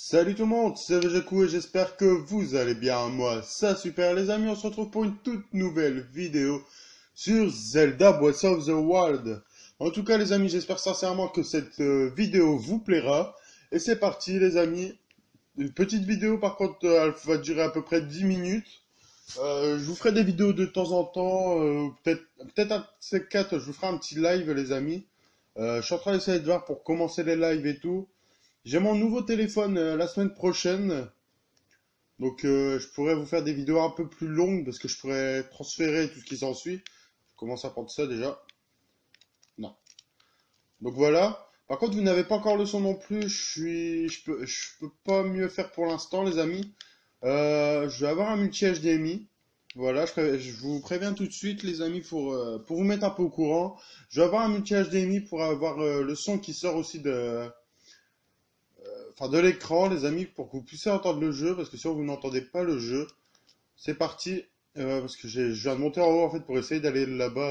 Salut tout le monde, c'est Vejaku et j'espère que vous allez bien. Moi, ça super les amis, on se retrouve pour une toute nouvelle vidéo sur Zelda Breath of the Wild. En tout cas les amis, j'espère sincèrement que cette vidéo vous plaira. Et c'est parti les amis. Une petite vidéo par contre, elle va durer à peu près 10 minutes. Je vous ferai des vidéos de temps en temps, peut-être un de ces quatre, je vous ferai un petit live les amis. Je suis en train d'essayer de voir pour commencer les lives et tout. J'ai mon nouveau téléphone la semaine prochaine, donc je pourrais vous faire des vidéos un peu plus longues parce que je pourrais transférer tout ce qui s'ensuit. Je commence à prendre ça déjà. Non. Donc voilà. Par contre, vous n'avez pas encore le son non plus. Je peux pas mieux faire pour l'instant, les amis. Je vais avoir un multi HDMI. Voilà, je vous préviens tout de suite, les amis, pour vous mettre un peu au courant. Je vais avoir un multi HDMI pour avoir le son qui sort aussi de l'écran, les amis, pour que vous puissiez entendre le jeu, parce que si vous n'entendez pas le jeu, c'est parti. Parce que je viens de monter en haut en fait pour essayer d'aller là-bas,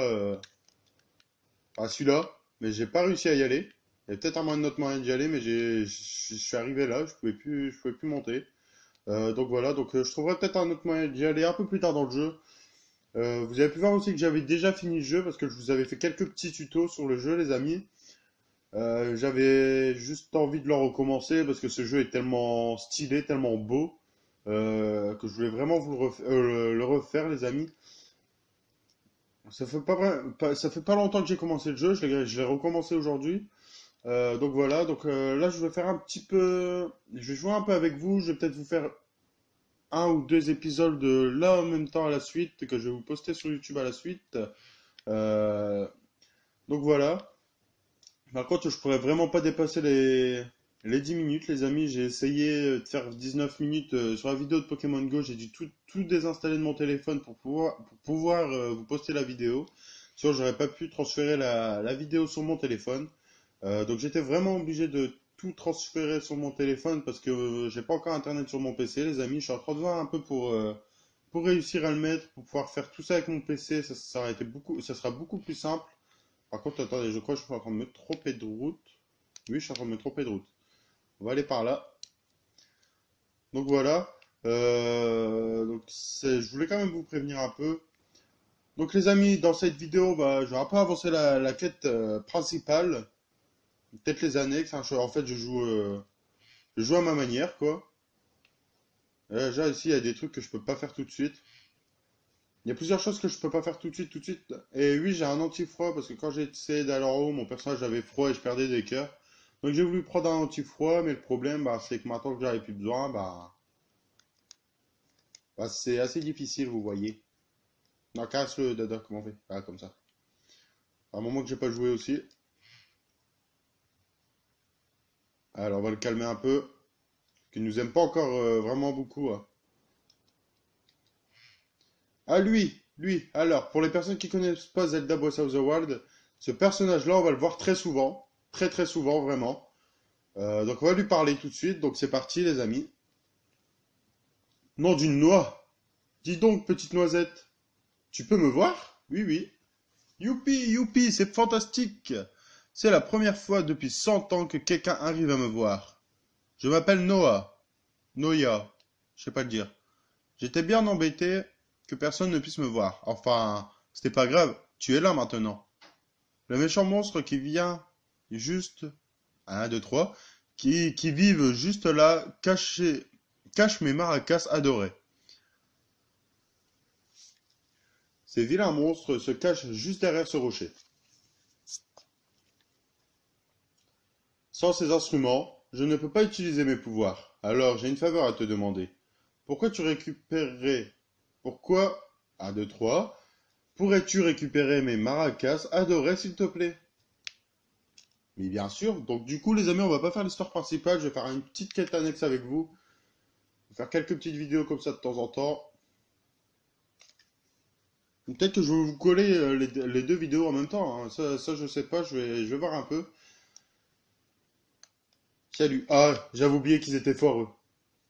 à celui-là, mais j'ai pas réussi à y aller. Il y a peut-être un autre moyen d'y aller, mais je suis arrivé là, je pouvais plus monter. Donc voilà, donc je trouverai peut-être un autre moyen d'y aller un peu plus tard dans le jeu. Vous avez pu voir aussi que j'avais déjà fini le jeu parce que je vous avais fait quelques petits tutos sur le jeu, les amis. J'avais juste envie de le recommencer parce que ce jeu est tellement stylé, tellement beau, que je voulais vraiment le refaire, les amis. Ça fait pas longtemps que j'ai commencé le jeu, je l'ai recommencé aujourd'hui. Donc voilà, donc là je vais faire un petit peu, je vais jouer un peu avec vous, je vais peut-être vous faire un ou deux épisodes de là en même temps à la suite, que je vais vous poster sur YouTube à la suite. Euh, donc voilà. Par contre, je pourrais vraiment pas dépasser les 10 minutes, les amis. J'ai essayé de faire 19 minutes sur la vidéo de Pokémon Go. J'ai dû tout désinstaller de mon téléphone pour pouvoir vous poster la vidéo. Sinon, j'aurais pas pu transférer la vidéo sur mon téléphone. Donc, j'étais vraiment obligé de tout transférer sur mon téléphone parce que j'ai pas encore internet sur mon PC, les amis. Je suis en train de voir un peu pour réussir à le mettre, pour pouvoir faire tout ça avec mon PC. Ça aurait été ça sera beaucoup plus simple. Par contre, attendez, je crois que je suis en train de me tromper de route. Oui, je suis en train de me tromper de route. On va aller par là. Donc voilà. Je voulais quand même vous prévenir un peu. Donc les amis, dans cette vidéo, bah, je vais un peu avancer la quête principale. Peut-être les annexes, hein. En fait, je joue à ma manière, quoi. Déjà, ici, il y a des trucs que je peux pas faire tout de suite. Il y a plusieurs choses que je peux pas faire tout de suite, tout de suite. Et oui, j'ai un anti-froid parce que quand j'ai essayé d'aller en haut, mon personnage avait froid et je perdais des cœurs. Donc j'ai voulu prendre un anti-froid, mais le problème, bah, c'est que maintenant que j'en ai plus besoin, bah, c'est assez difficile, vous voyez. Non, casse le dada, comment on fait? Ah, comme ça. À un moment que j'ai pas joué aussi. Alors on va le calmer un peu. Qu'il nous aime pas encore vraiment beaucoup, hein. Ah lui. Alors, pour les personnes qui connaissent pas Zelda Breath of the Wild, ce personnage-là, on va le voir très souvent. Très très souvent, vraiment. Donc on va lui parler tout de suite. Donc c'est parti, les amis. Nom d'une noix. Dis donc, petite noisette. Tu peux me voir? Oui, oui. Youpi, c'est fantastique. C'est la première fois depuis 100 ans que quelqu'un arrive à me voir. Je m'appelle Noah. Noya. Je sais pas le dire. J'étais bien embêté que personne ne puisse me voir. Enfin, c'était pas grave. Tu es là maintenant. Le méchant monstre qui vient juste, un, deux, trois, qui vivent juste là, cache mes maracas adorés. Ces vilains monstres se cachent juste derrière ce rocher. Sans ces instruments, je ne peux pas utiliser mes pouvoirs. Alors j'ai une faveur à te demander. Pourquoi tu récupérerais... Pourquoi... 1, 2, 3. Pourrais-tu récupérer mes maracas adorés, s'il te plaît? Mais bien sûr. Donc du coup, les amis, on va pas faire l'histoire principale. Je vais faire une petite quête annexe avec vous. Je vais faire quelques petites vidéos comme ça de temps en temps. Peut-être que je vais vous coller les deux vidéos en même temps, hein. Ça, je sais pas. Je vais voir un peu. Salut. Ah, j'avais oublié qu'ils étaient forts, eux.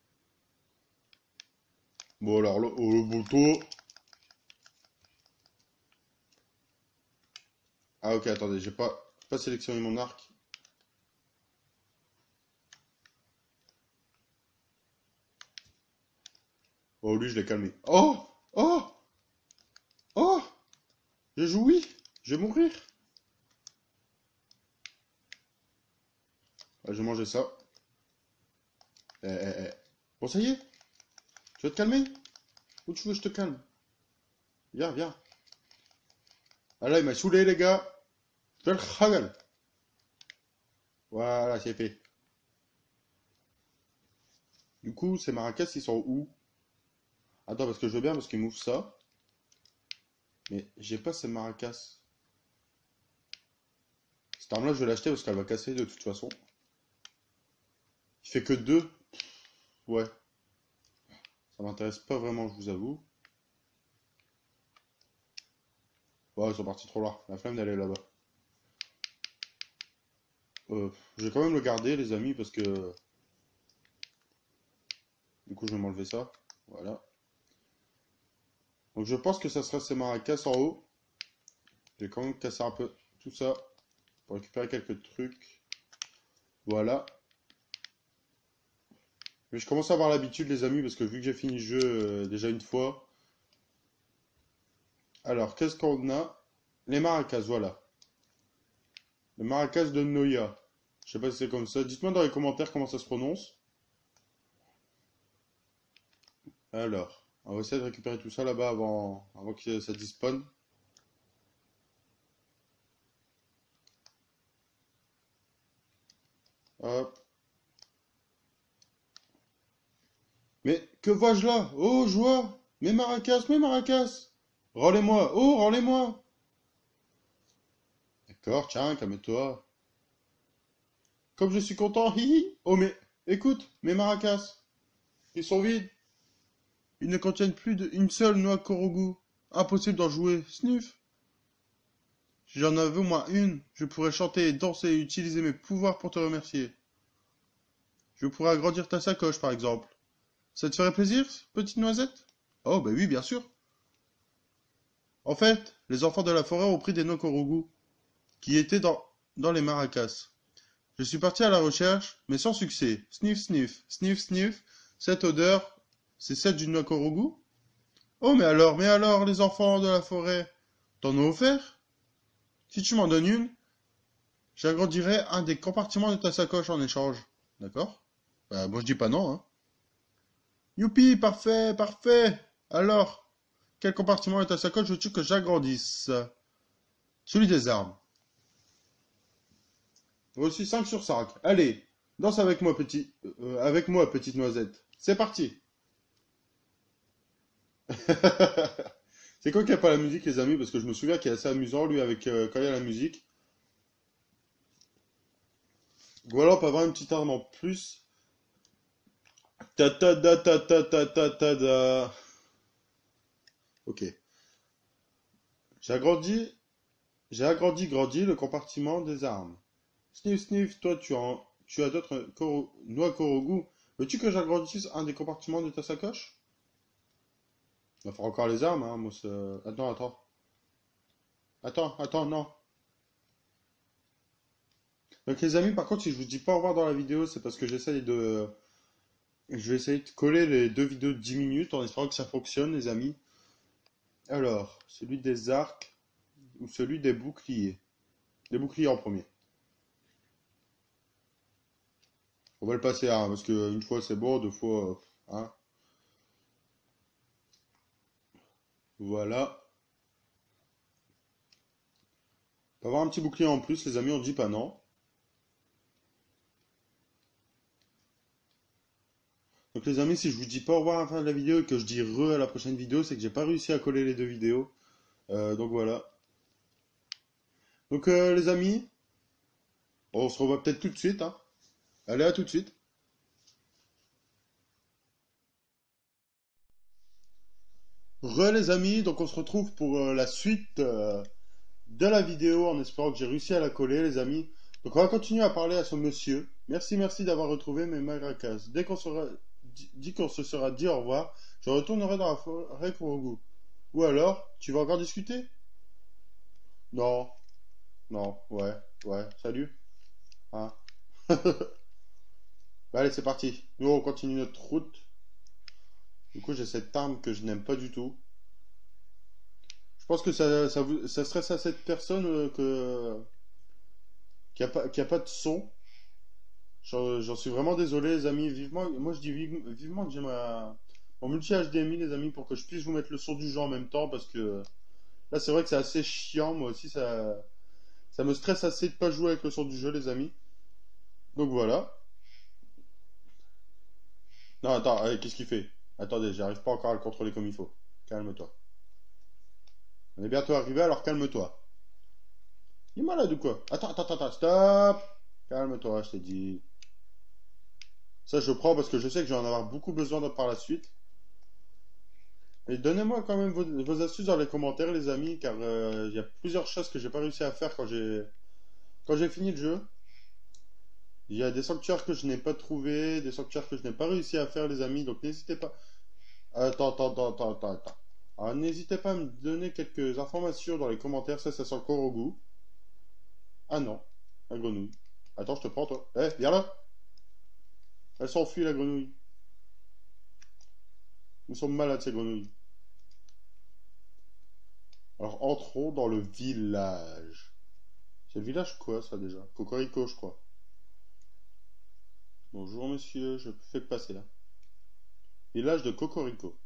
Bon, alors, le bouton. Ah, ok, attendez, j'ai pas sélectionné mon arc. Oh, lui, je l'ai calmé. Oh! Oh! Oh! J'ai joui! Je vais mourir! Ah, je vais manger ça. Eh. Bon, ça y est? Tu vas te calmer? Où tu veux que je te calme? Viens. Ah là, il m'a saoulé, les gars. Je vais le khagal. Voilà, c'est fait. Du coup, ces maracas, ils sont où? Attends, parce que je veux bien, parce qu'il m'ouvre ça. Mais j'ai pas ces maracas. Cette arme-là, je vais l'acheter parce qu'elle va casser de toute façon. Il fait que deux. Ouais, ça m'intéresse pas vraiment, je vous avoue. Ouais, ils sont partis trop loin. La flemme d'aller là-bas. Je vais quand même le garder, les amis, parce que... Du coup, je vais m'enlever ça. Voilà. Donc, je pense que ça sera ces maracas en haut. Je vais quand même casser un peu tout ça pour récupérer quelques trucs. Voilà. Mais je commence à avoir l'habitude, les amis, parce que vu que j'ai fini le jeu déjà une fois. Alors, qu'est-ce qu'on a? Les maracas, voilà. Les maracas de Noya. Je sais pas si c'est comme ça. Dites-moi dans les commentaires comment ça se prononce. Alors, on va essayer de récupérer tout ça là-bas avant que ça despawn. Hop. Mais que vois-je là? Oh, joie! Mes maracas, mes maracas! Rends-les-moi! Oh, rends-les-moi! D'accord, tiens, calme-toi. Comme je suis content, hihi! Oh, mais écoute, mes maracas, ils sont vides. Ils ne contiennent plus d'une seule noix Korogu. Impossible d'en jouer. Sniff! Si j'en avais au moins une, je pourrais chanter, danser et utiliser mes pouvoirs pour te remercier. Je pourrais agrandir ta sacoche, par exemple. Ça te ferait plaisir, petite noisette? Oh, bah oui, bien sûr. En fait, les enfants de la forêt ont pris des Nokorogu, qui étaient dans les maracas. Je suis parti à la recherche, mais sans succès. Sniff, sniff, sniff, sniff. Cette odeur, c'est celle du Nokorogu? Oh, mais alors, les enfants de la forêt, t'en as offert? Si tu m'en donnes une, j'agrandirai un des compartiments de ta sacoche en échange. D'accord? Bah, moi je dis pas non, hein. Youpi, parfait, parfait. Alors, quel compartiment de ta sacoche veux-tu que j'agrandisse? Celui des armes. Voici 5 sur 5. Allez, danse avec moi, petite noisette. C'est parti. C'est quoi qui a pas la musique, les amis? Parce que je me souviens qu'il est assez amusant, lui, avec quand il y a la musique. Voilà, on peut avoir une petite arme en plus. Ta ta da ta ta ta ta ta da. Ok. J'ai agrandi, grandi le compartiment des armes. Sniff, sniff, toi, tu as d'autres noix Korogu. Veux-tu que j'agrandisse un des compartiments de ta sacoche? Il va falloir encore les armes, hein, moi, attends. Attends, non. Donc, les amis, par contre, si je vous dis pas au revoir dans la vidéo, c'est parce que je vais essayer de coller les deux vidéos de 10 minutes en espérant que ça fonctionne, les amis. Alors, celui des arcs ou celui des boucliers? Les boucliers en premier. On va le passer à un, parce que une fois c'est bon, deux fois, hein. Voilà. On va avoir un petit bouclier en plus, les amis, on dit pas non. Donc les amis, si je vous dis pas au revoir à la fin de la vidéo et que je dis re à la prochaine vidéo, c'est que j'ai pas réussi à coller les deux vidéos. Donc voilà. Donc les amis, on se revoit peut-être tout de suite, hein. Allez, à tout de suite. Re les amis, donc on se retrouve pour la suite de la vidéo en espérant que j'ai réussi à la coller, les amis. Donc on va continuer à parler à ce monsieur. Merci d'avoir retrouvé mes maracas. Dès qu'on sera dit qu'on se sera dit au revoir, je retournerai dans la forêt Kurogu. Ou alors, tu vas encore discuter? Non, non, ouais, salut. Hein. Bah, allez, c'est parti. Nous, on continue notre route. Du coup, j'ai cette arme que je n'aime pas du tout. Je pense que ça stresse à cette personne qui a pas de son. J'en suis vraiment désolé, les amis. Vivement, moi je dis vivement que j'ai mon multi HDMI, les amis, pour que je puisse vous mettre le son du jeu en même temps, parce que là, c'est vrai que c'est assez chiant. Moi aussi, ça me stresse assez de pas jouer avec le son du jeu, les amis. Donc voilà. Non, attends, allez, qu'est-ce qu'il fait? Attendez, j'arrive pas encore à le contrôler comme il faut. Calme-toi. On est bientôt arrivé, alors calme-toi. Il est malade ou quoi? Attends, stop! Calme-toi, je t'ai dit. Ça, je prends parce que je sais que je vais en avoir beaucoup besoin par la suite. Et donnez-moi quand même vos astuces dans les commentaires, les amis, car il y a plusieurs choses que j'ai pas réussi à faire quand j'ai fini le jeu. Il y a des sanctuaires que je n'ai pas trouvés, des sanctuaires que je n'ai pas réussi à faire, les amis. Donc n'hésitez pas. Attends. Alors n'hésitez pas à me donner quelques informations dans les commentaires. Ça sent encore au goût. Ah non, la grenouille. Attends, je te prends, toi. Eh, viens là. Elle s'enfuit, la grenouille. Nous sommes malades, ces grenouilles. Alors entrons dans le village. C'est le village quoi, ça déjà? Cocorico, je crois. Bonjour monsieur, je fais passer là. Village de Cocorico.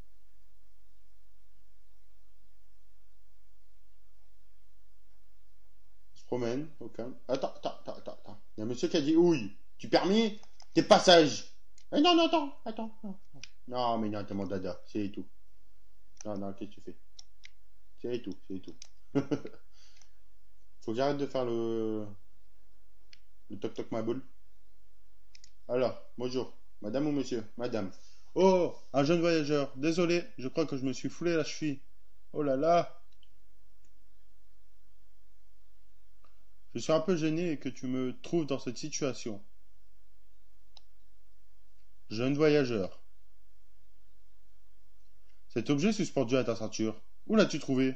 On se promène, au calme. Attends. Il y a un monsieur qui a dit ouille. Tu permis? Tes passages. Eh non, attends. Non, mais non, t'es mon dada, c'est tout. Non, qu'est-ce que tu fais? C'est tout. Faut que j'arrête de faire le toc-toc ma boule. Alors, bonjour. Madame ou monsieur? Madame. Oh, un jeune voyageur. Désolé, je crois que je me suis foulé la cheville. Oh là là. Je suis un peu gêné que tu me trouves dans cette situation. Jeune voyageur. Cet objet suspendu à ta ceinture, où l'as-tu trouvé?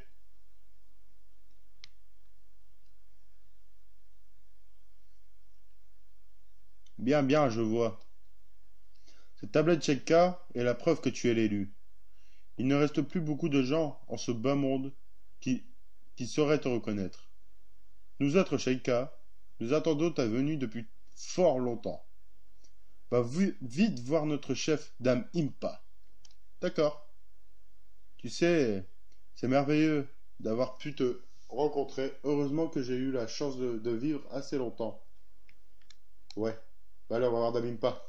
Bien, je vois. Cette tablette Chekka est la preuve que tu es l'élu. Il ne reste plus beaucoup de gens en ce bas monde qui, qui sauraient te reconnaître. Nous autres Sheikah, nous attendons ta venue depuis fort longtemps. Va vite voir notre chef, Dame Impa. D'accord. Tu sais, c'est merveilleux d'avoir pu te rencontrer. Heureusement que j'ai eu la chance de vivre assez longtemps. Ouais. Bah allez, on va voir Dame Impa.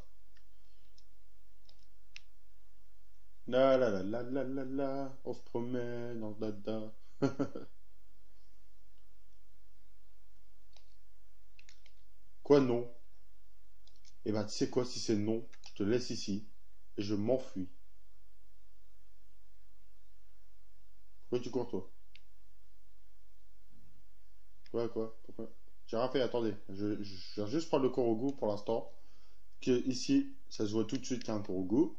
La, on se promène en dada. Quoi non? Eh ben tu sais quoi, si c'est non, je te laisse ici et je m'enfuis. Pourquoi tu cours toi? Quoi? Pourquoi? J'ai rien fait, attendez. Je viens juste prendre le Korogu pour l'instant. Que ici, ça se voit tout de suite qu'il y a un Korogu.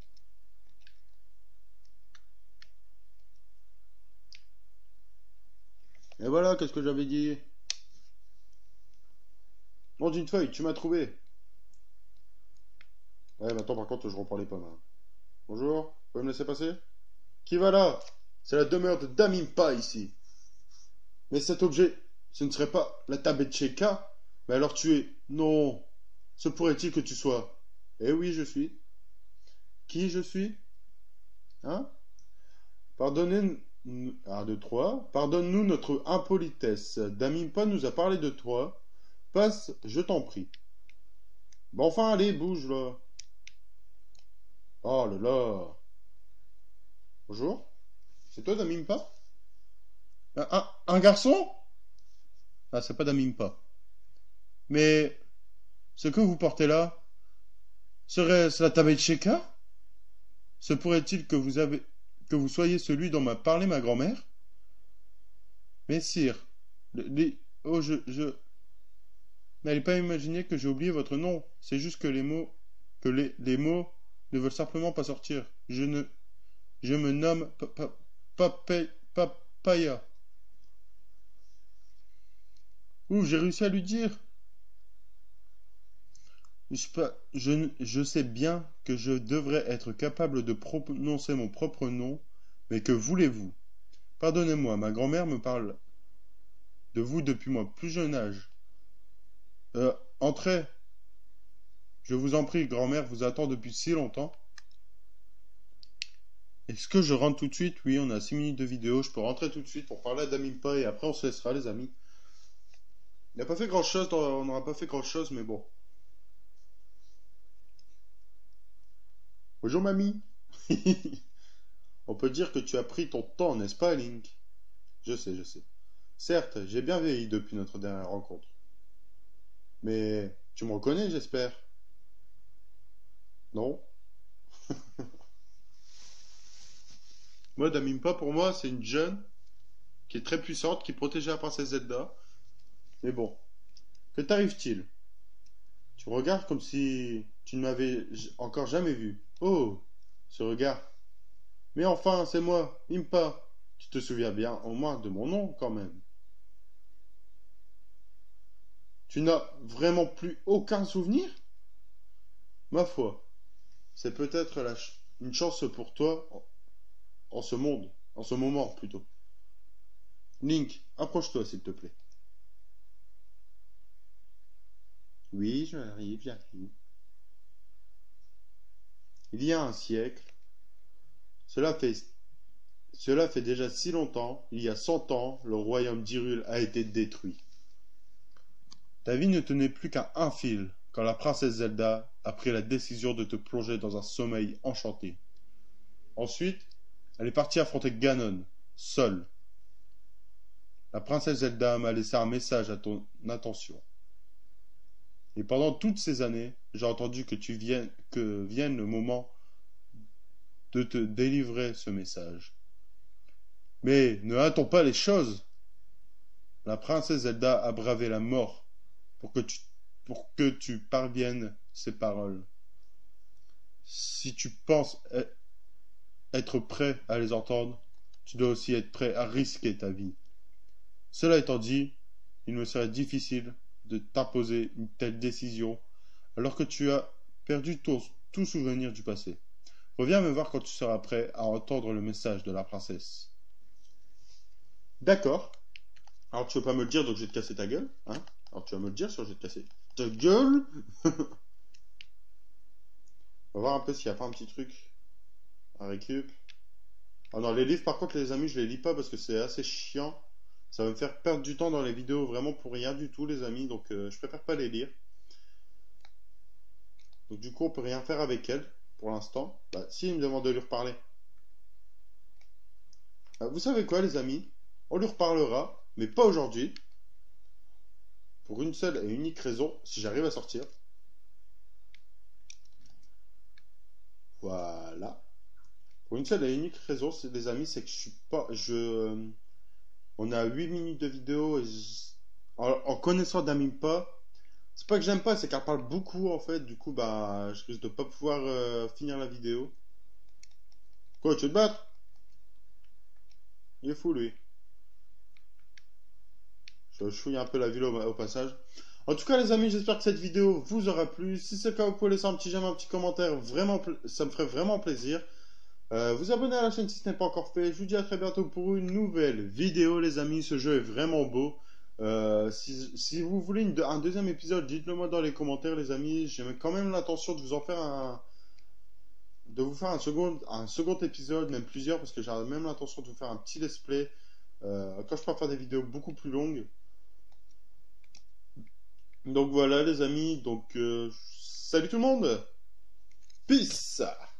Et voilà, qu'est-ce que j'avais dit? Nom d'une feuille, tu m'as trouvé. Ouais, maintenant par contre, je reprends les pommes, hein. Bonjour, vous pouvez me laisser passer? Qui va là? C'est la demeure de Damimpa ici. Mais cet objet, ce ne serait pas la tablette Cheka? Mais alors tu es... Non. Se pourrait-il que tu sois? Eh oui, je suis. Qui je suis? Hein? Pardonnez... Un, deux, trois. Pardonne-nous notre impolitesse. Damimpa nous a parlé de toi. Passe, je t'en prie. Bon, enfin, allez, bouge là. Oh là là. Bonjour. C'est toi, Damimpa? Un garçon? Ah, c'est pas Damimpa. Mais ce que vous portez là, serait-ce la tablette Sheka? Se pourrait-il que vous soyez celui dont m'a parlé ma grand-mère? Mais sire, oh, n'allez pas imaginer que j'ai oublié votre nom. C'est juste que les mots ne veulent simplement pas sortir. Je me nomme Papaya. Ouh, j'ai réussi à lui dire. Je sais bien que je devrais être capable de prononcer mon propre nom, mais que voulez-vous? Pardonnez-moi, ma grand-mère me parle de vous depuis mon plus jeune âge. Entrez, je vous en prie, grand-mère vous attend depuis si longtemps. Est-ce que je rentre tout de suite? Oui, on a 6 minutes de vidéo, je peux rentrer tout de suite pour parler à Damimpa et après on se laissera, les amis. Il n'a pas fait grand-chose, on n'aura pas fait grand-chose, mais bon. Bonjour, mamie. On peut dire que tu as pris ton temps, n'est-ce pas, Link? Je sais, je sais. Certes, j'ai bien vieilli depuis notre dernière rencontre. Mais tu me reconnais, j'espère? Non? Moi, Damimpa, pour moi, c'est une jeune qui est très puissante, qui protégeait la princesse Zelda. Mais bon, que t'arrive-t-il? Tu me regardes comme si tu ne m'avais encore jamais vu. Oh, ce regard. Mais enfin, c'est moi, Impa. Tu te souviens bien au moins de mon nom, quand même. Tu n'as vraiment plus aucun souvenir? Ma foi, c'est peut-être une chance pour toi en ce monde, en ce moment plutôt. Link, approche-toi s'il te plaît. Oui, j'arrive, j'arrive. Il y a un siècle, cela fait, cela fait déjà si longtemps, il y a 100 ans, le royaume d'Hyrule a été détruit. Ta vie ne tenait plus qu'à un fil quand la princesse Zelda a pris la décision de te plonger dans un sommeil enchanté. Ensuite, elle est partie affronter Ganon, seule. La princesse Zelda m'a laissé un message à ton attention. Et pendant toutes ces années, j'ai entendu que vienne le moment de te délivrer ce message. Mais ne hâtons pas les choses. La princesse Zelda a bravé la mort pour que tu parviennes ces paroles. Si tu penses être prêt à les entendre, tu dois aussi être prêt à risquer ta vie. Cela étant dit, il me serait difficile de t'imposer une telle décision alors que tu as perdu tout souvenir du passé. Reviens me voir quand tu seras prêt à entendre le message de la princesse. D'accord. Alors tu veux pas me le dire, donc je vais te casser ta gueule, hein? Alors tu vas me le dire, sinon je vais te casser ta gueule. On va voir un peu s'il n'y a pas un petit truc à récup. Ah non, les livres par contre les amis, je les lis pas parce que c'est assez chiant. Ça va me faire perdre du temps dans les vidéos vraiment pour rien du tout les amis, donc je préfère pas les lire. Donc du coup on peut rien faire avec elle pour l'instant. Bah si, il me demande de lui reparler. Vous savez quoi les amis? On lui reparlera, mais pas aujourd'hui. Pour une seule et unique raison, si j'arrive à sortir. Voilà. Pour une seule et unique raison, les amis, c'est que je suis pas... on a 8 minutes de vidéo et en connaissant Damimpa, c'est pas que j'aime pas, c'est qu'elle parle beaucoup en fait. Du coup, bah, je risque de pas pouvoir finir la vidéo. Quoi, tu veux te battre? Il est fou lui. Je chouille un peu la ville au passage. En tout cas, les amis, j'espère que cette vidéo vous aura plu. Si c'est le cas, vous pouvez laisser un petit j'aime, un petit commentaire. Vraiment, ça me ferait vraiment plaisir. Vous abonner à la chaîne si ce n'est pas encore fait. Je vous dis à très bientôt pour une nouvelle vidéo, les amis. Ce jeu est vraiment beau. Si vous voulez un deuxième épisode, dites-le moi dans les commentaires, les amis. J'ai quand même l'intention de vous en faire de vous faire un second épisode, même plusieurs, parce que j'ai même l'intention de vous faire un petit let's play. Quand je peux faire des vidéos beaucoup plus longues. Donc voilà, les amis. Donc salut tout le monde. Peace.